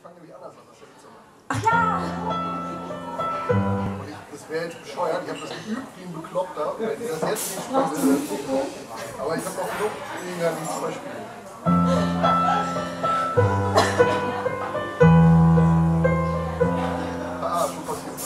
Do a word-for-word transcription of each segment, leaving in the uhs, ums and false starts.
fange nämlich anders an, das ist ja nicht so. Ach ja! Und ich, das wäre jetzt bescheuert, ich habe das geübt wie ein Bekloppter, wenn ich das jetzt nicht spiele. Aber ich habe noch genug Dinge, die zum Beispiel. Ah, schon passiert.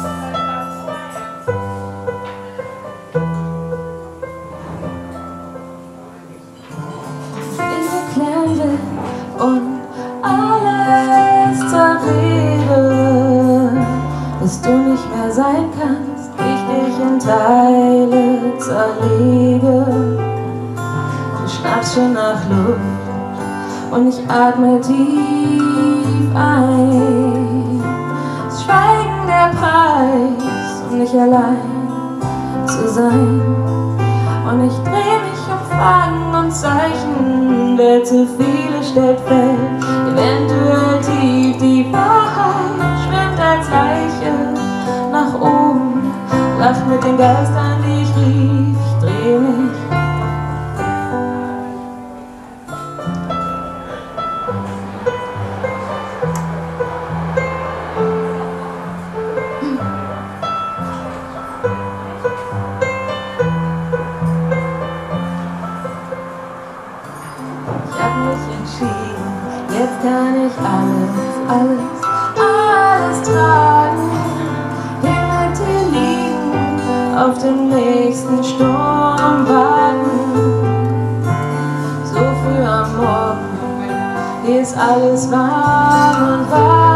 In der Klänge und alles zerrede, bis du nicht mehr sein kannst, ich dich in Teile zerlege. Du schnappst schon nach Luft und ich atme tief ein. Das Schweigen der Preis, um nicht allein zu sein. Und ich dreh mich um Fragen und Zeichen, wer zu viele stellt fällt, eventuell tief. Die Wahrheit schwimmt als Leiche nach oben, lacht mit den Geistern, die ich rief. Ich dreh mich. Jetzt kann ich alles, alles, alles tragen. Hier mit dir liegen, auf den nächsten Sturm warten. So früh am Morgen, hier ist alles warm und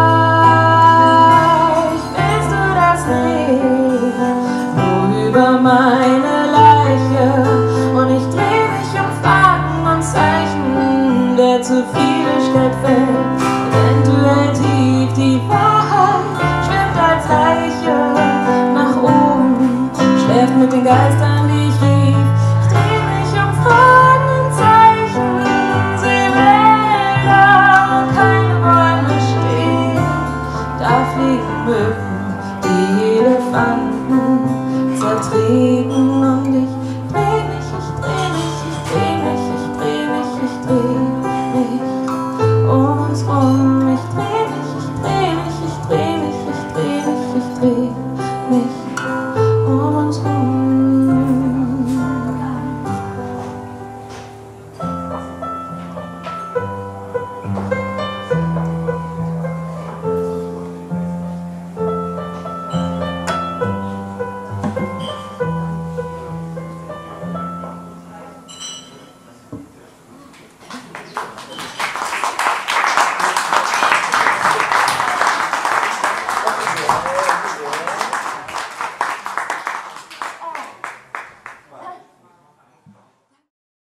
weich. Willst du das nicht? Nur über meine Leiche. Und ich dreh mich um Fragen und Zeichen, wer zu viele stellt fällt, eventuell tief. Die Wahrheit schwimmt als Leiche nach oben, schläft mit den Geistern, die ich rief. Ich dreh mich um Fragen und Zeichen, seh Wälder, wo keine Bäume stehen. Da fliegen Mücken, die Elefanten zertreten. Und ich dreh mich, ich dreh mich, ich dreh mich, ich dreh mich, ich dreh mich um uns rum.